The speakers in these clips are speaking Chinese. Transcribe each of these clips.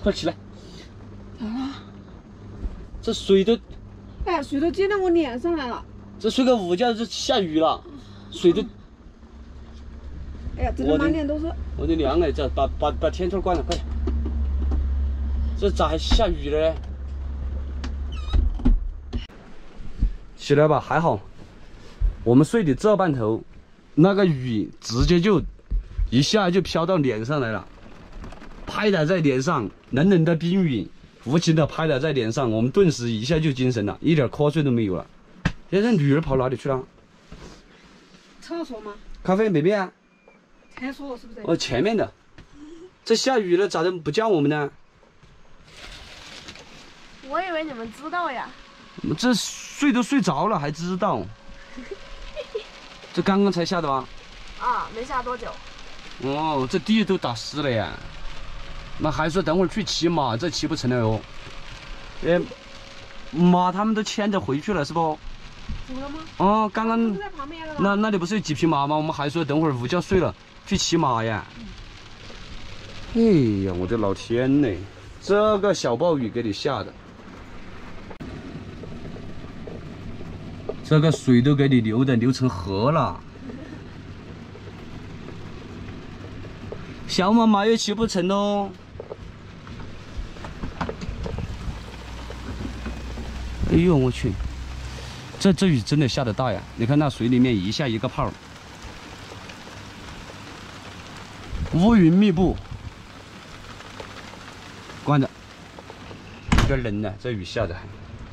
快起来！ 咋了？ 这水都， 哎，水都溅到我脸上来了。 这睡个午觉，这下雨了，水都， 哎呀，这个满脸都是。 我的娘哎！这把天窗关了，快点！这咋还下雨了嘞？起来吧，还好，我们睡的这半头，那个雨直接就一下就飘到脸上来了，拍打在脸上，冷冷的冰雨无情的拍打在脸上，我们顿时一下就精神了，一点瞌睡都没有了。现在女儿跑哪里去了？ 厕所吗？ 咖啡没变啊？ 厕所是不是？ 哦，前面的。这下雨了，咋的不叫我们呢？ 我以为你们知道呀。 这睡都睡着了还知道？这刚刚才下的吧？ 啊，没下多久。 哦，这地都打湿了呀。那还说等会儿去骑马，这骑不成了哟。马他们都牵着回去了是不？ 走了吗？ 哦，刚刚在旁边了吧？ 那里不是有几匹马吗？我们还说等会儿午觉睡了去骑马呀。哎呀，我的老天呐，这个小暴雨给你下的，这个水都给你流成河了。小马又骑不成喽。哎呦我去，这雨真的下得大呀！你看那水里面一下一个泡，乌云密布。关着，有点冷呢，这雨下的还。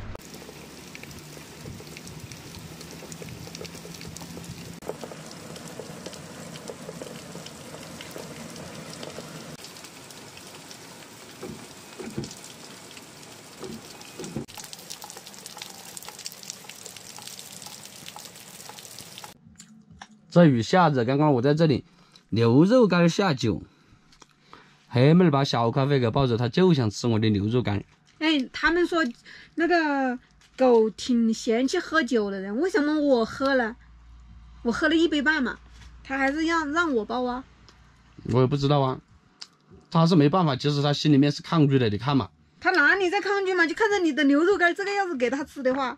这雨下着，刚刚我在这里牛肉干下酒，黑妹儿把小咖啡给抱着，她就想吃我的牛肉干。 哎，他们说那个狗挺嫌弃喝酒的人，为什么我喝了1杯半嘛，他还是让我抱啊？ 我也不知道啊，他是没办法，其实他心里面是抗拒的，你看嘛。 他哪里在抗拒嘛？就看着你的牛肉干这个样子给他吃的话，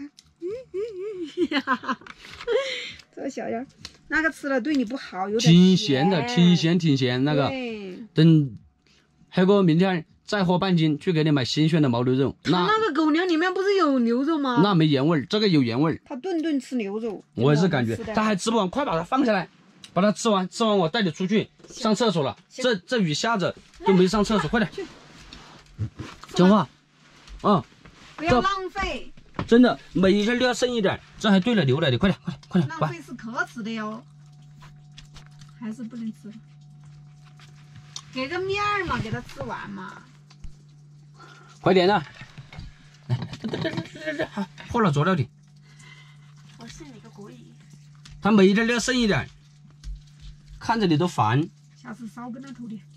这个小样，那个吃了对你不好，有点挺咸的，挺咸那个。等黑哥明天再喝半斤，去给你买新鲜的牦牛肉。 那个狗粮里面不是有牛肉吗？ 那没盐味儿，这个有盐味儿。 他顿顿吃牛肉， 我也是感觉他还吃不完，快把它放下来，把它吃完我带你出去上厕所了。这雨下着都没上厕所，快点。讲话，啊， 不要浪费。 真的，每一天都要剩一点，这还兑了牛奶的，快点！ 浪费是可耻的哟，还是不能吃。给个面儿嘛，给他吃完嘛。 快点呐！来，喝了佐料的。 我信你个鬼！ 他每一天都要剩一点，看着你都烦。 下次少跟他偷点。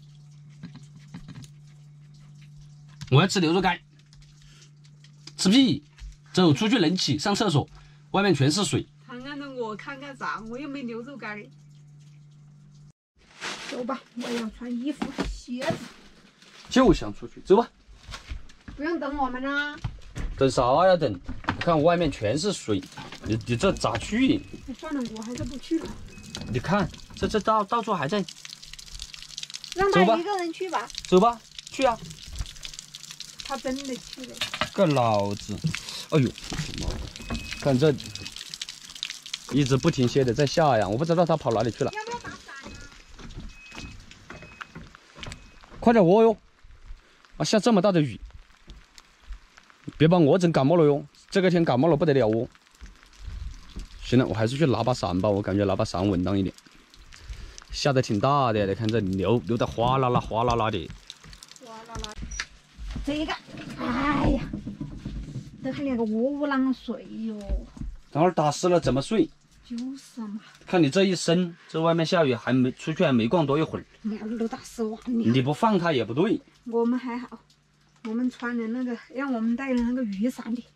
我要吃牛肉干，吃屁！走出去冷气，上厕所，外面全是水。 看看我看看啥？我又没牛肉干。走吧，我要穿衣服、鞋子。 就想出去，走吧。 不用等我们啦。 等啥呀？等！你看外面全是水，你这咋去？ 算了，我还是不去了。 你看这到处还在。 让他一个人去吧。 走吧，去啊！ 他真的去了。 个老子！哎呦，看这一直不停歇的在下呀，我不知道他跑哪里去了。 要不要打伞呀？ 快点窝哟！啊，下这么大的雨，别把我整感冒了哟！这个天感冒了不得了哦。行了，我还是去拿把伞吧，我感觉拿把伞稳当一点。下的挺大的，你看这流的哗啦啦哗啦啦的。 哗啦啦。这个，哎呀，这还连个窝囊水哟。 等会儿打湿了怎么睡？ 就是嘛。 看你这一身，这外面下雨还没出去，还没逛多一会儿， 毛都打湿完了。 你不放它也不对。 我们还好，我们穿的那个让我们带的那个雨伞的。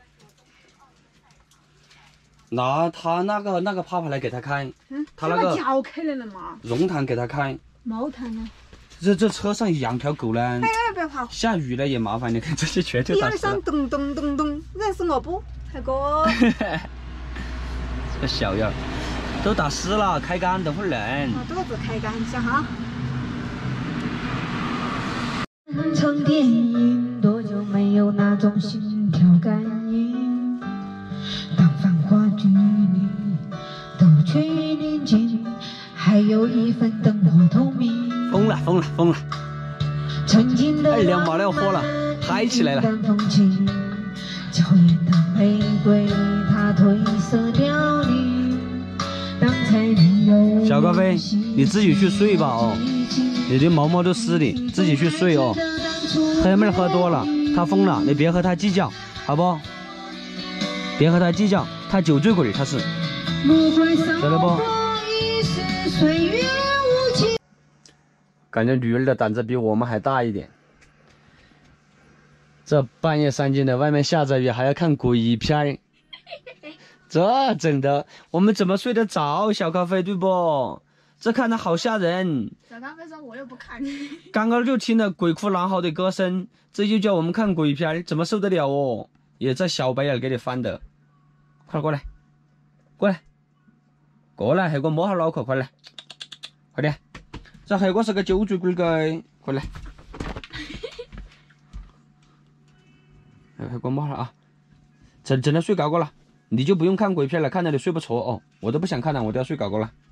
拿他那个帕帕来给他开，他那个脚开了嘛， 绒毯给他开， 毛毯啊， 这车上养条狗呢， 哎，不要跑！ 下雨了也麻烦，你看这些全就 1、 打 2、3， 湿了。 咚咚咚咚，认识我不，海哥？ 这个小样，都打湿了，开干，等会儿冷。 我肚子开干一下哈。 场电影多久没有那种心跳感应？当繁华剧里都趋于宁静，还有一份灯火通明。 疯了疯了疯了！ 曾经的哎，2毛6喝了，嗨起来了！ 风景，娇艳的玫瑰，它褪色凋零。当才你有小高飞，你自己去睡吧哦，你的毛毛都湿的，自己去睡哦。黑妹喝多了，她疯了，你别和她计较，好不？别和她计较，她酒醉鬼，她是。晓得不？感觉女儿的胆子比我们还大一点。这半夜3更的，外面下着雨，还要看鬼片儿，这整的我们怎么睡得着？小咖啡对不？这看着好吓人。 小咖啡说我又不看。 刚刚就听了鬼哭狼嚎的歌声，这就叫我们看鬼片儿，怎么受得了哦？也这小白眼给你翻的，快过来，过来，过来，黑哥摸下脑壳，快来，快点。这黑哥是个酒醉鬼鬼，快来。黑哥摸下啊，真的睡着过了，你就不用看鬼片了，看着你睡不着哦，我都不想看了，我都要睡着过了。